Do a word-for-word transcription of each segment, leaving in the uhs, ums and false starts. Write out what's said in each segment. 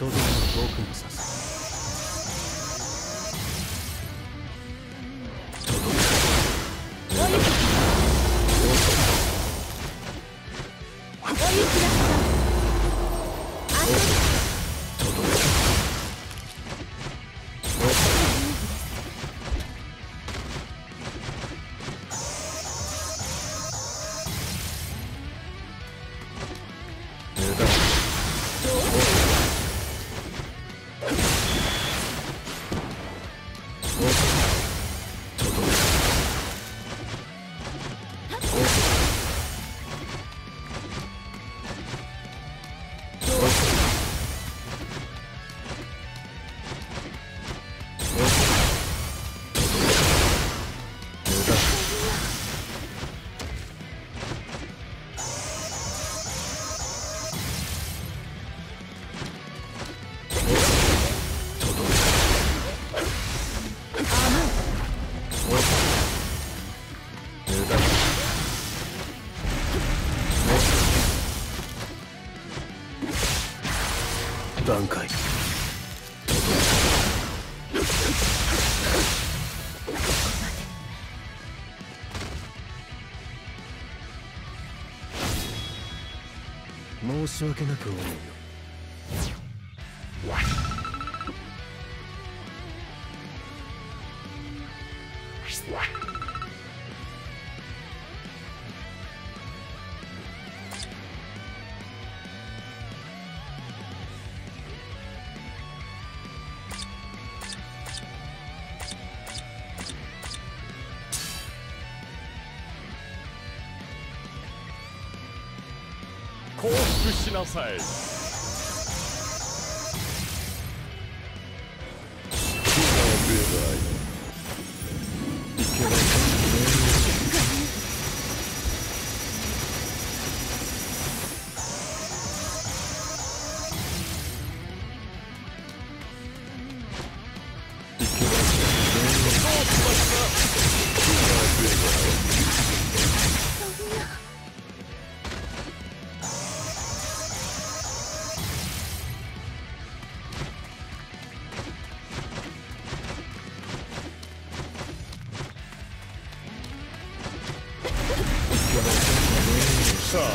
人々の遠くに刺す。段階申し訳なく思うよ。 降伏しなさい。さあ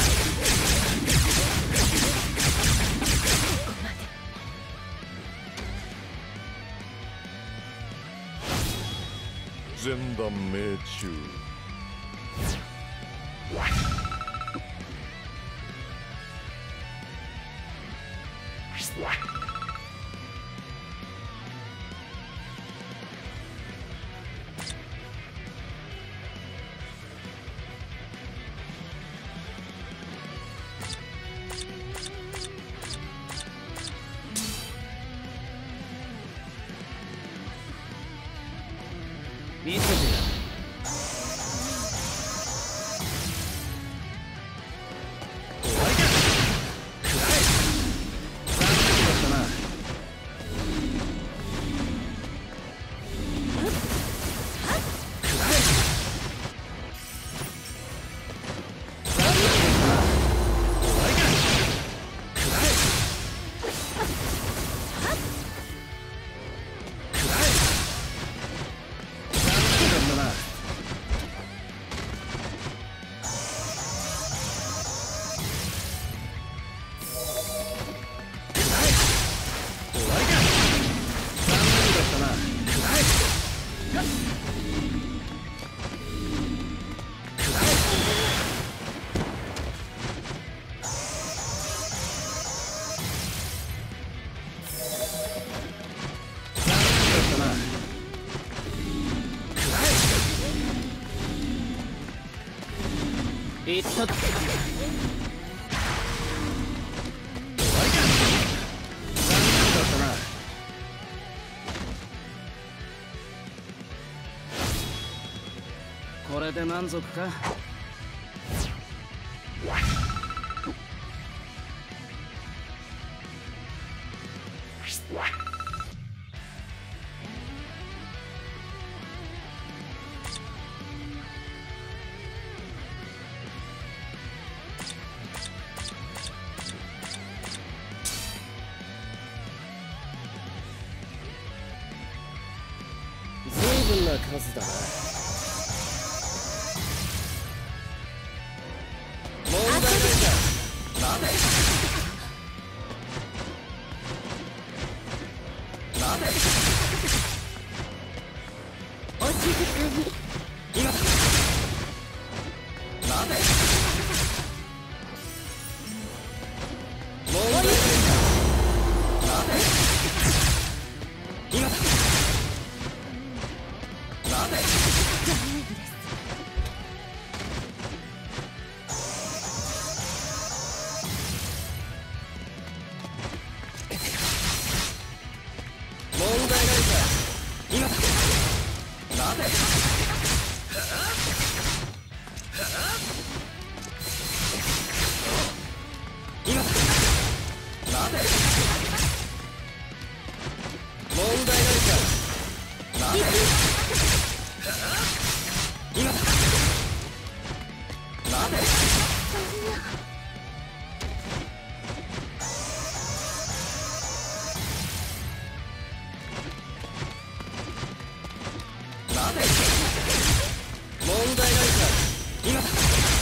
前段命中。 見せてやる。いったとこれで満足か。 数だな。問題ないか。待て待てお静かに。 今だ待て問題ないか。待て今だ待て問題ないか。今だ待て今だ待て問題ないか。待て今だ待て待て問題ないか。今だ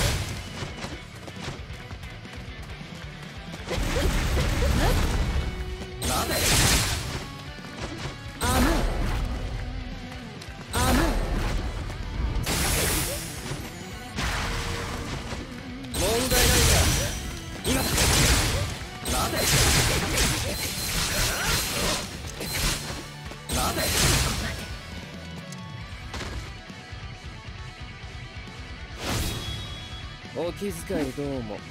待て甘い甘い。 問題ないか。今だ待て待てお気遣いどうも。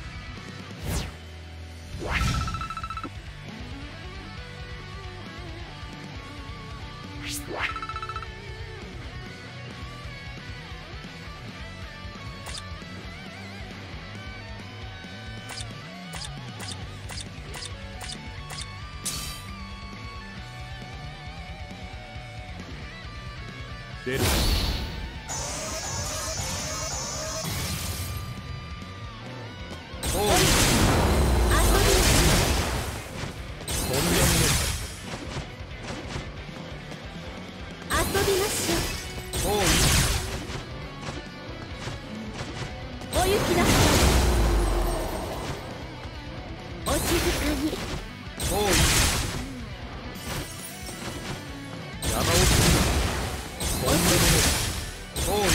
出るおう遊そんなものび遊びましょおうう。お行きなさい。お静かに。 おう山をするなそんなものおう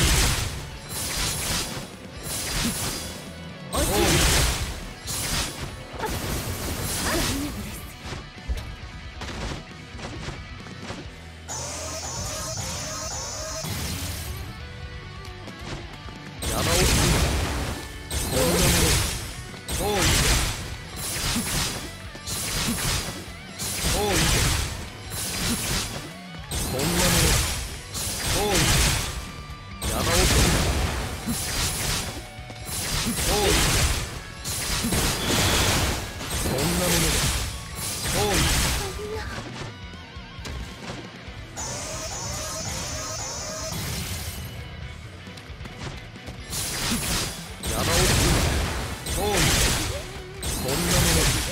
お静かに。残念です。 山をするなそんなものおうおうそんなものおう山をするなおうそんなものおう山をするなおうそんなも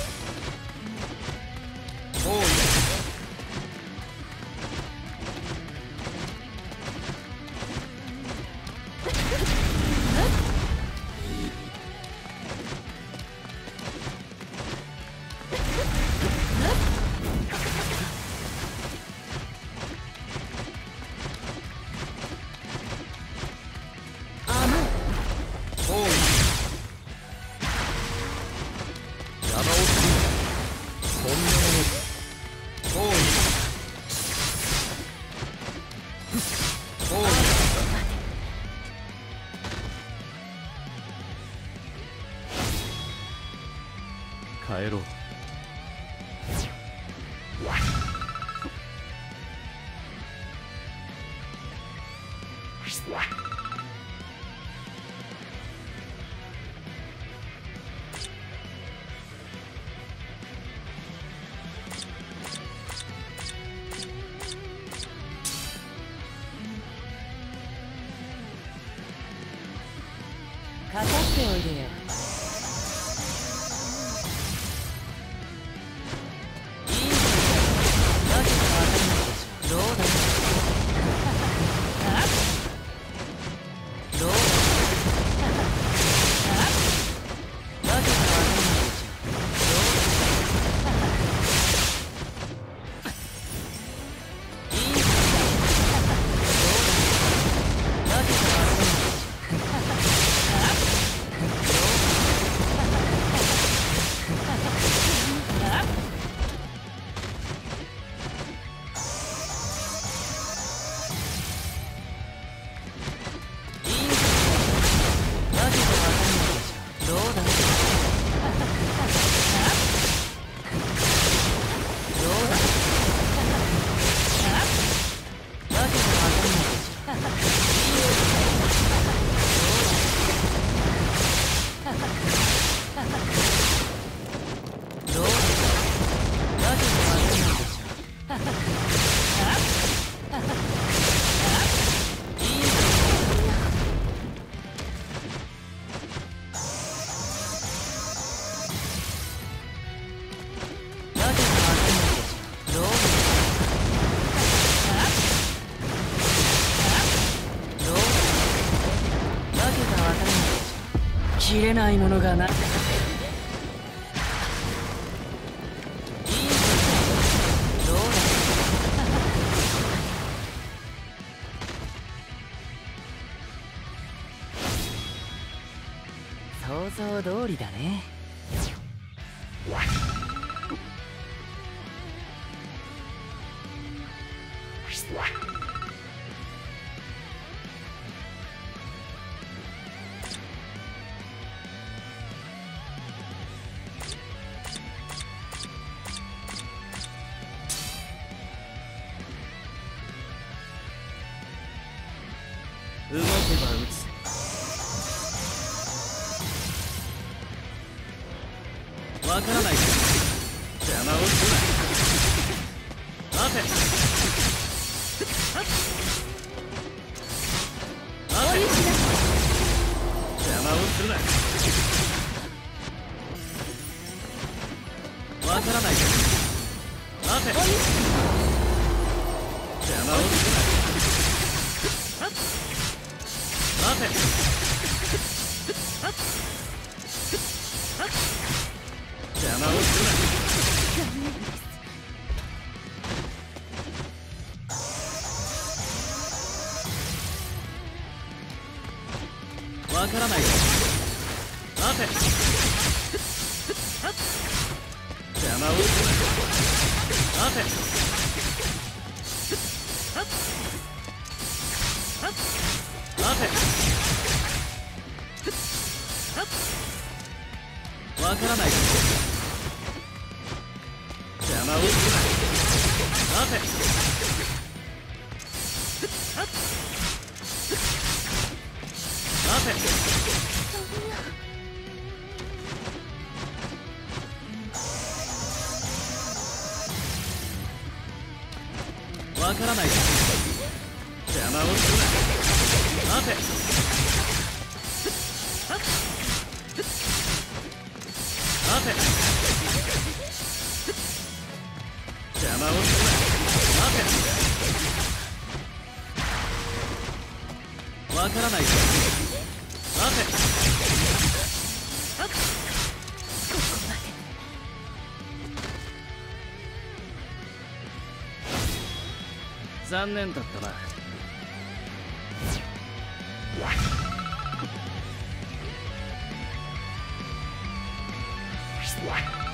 おう甘い。 おう山をするなそんなもおうおうの帰ろうかかっておいでよ。いいんだよ。なぜかわかんないでしょ。どうだげないものがない。いいどうだ想像通りだね。動けば撃つ。わからないか。邪魔をするな。待て。待て。邪魔をするな。わからないか。待て。邪魔をするな。待て。邪魔をするな。わからないよ。待て。邪魔をするな。待て。待て。わからない。邪魔をするな。待て。待て。わからない。邪魔をするな。待て。待て。邪魔をするな。待て。わからない。待て。残念だったな。What?